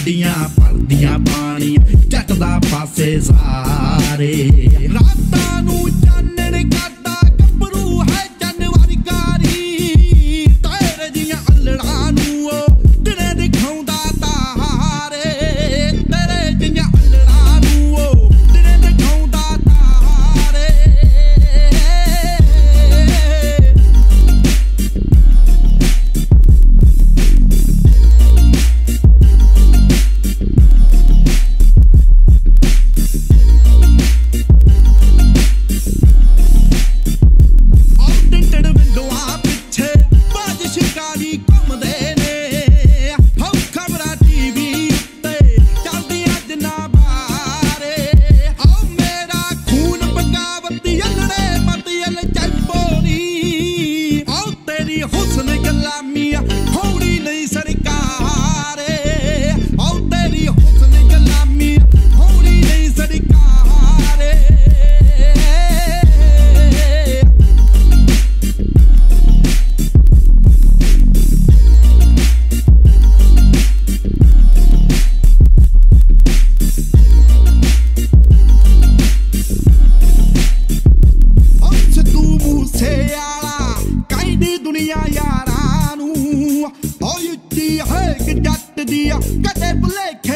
ਗੱਡੀਆਂ ਭਰਦੀਆਂ ਪਾਣੀ ਚੱਟਦਾ ਪਾਸੇ ਸਾਰੇ ਰਾਤਾਂ ਨੂੰ ਚਾਨਣ ਕਰਦਾ ਗੱਭਰੂ ਹੈ ਜਨਵਰੀ ਗਾਰੀ ਤੇਰੇ ਜੀਆਂ ਅਲੜਾਂ ਨੂੰ ਉਹ ਦਿਨੇ ਦਿਖਾਉਂਦਾ ਤਾਰੇ ਤੇਰੇ ਜੀਆਂ ਅਲੜਾਂ ਨੂੰ ਉਹ ਦਿਨੇ ਦਿਖਾਉਂਦਾ ਤਾਰੇ ਦੁਨੀਆ ਯਾਰਾਂ ਨੂੰ ਹੋਈ ਉੱਚੀ ਹੈ ਕਿ ਜੱਟ ਦੀ ਕਦੇ ਭੁਲੇਖੇ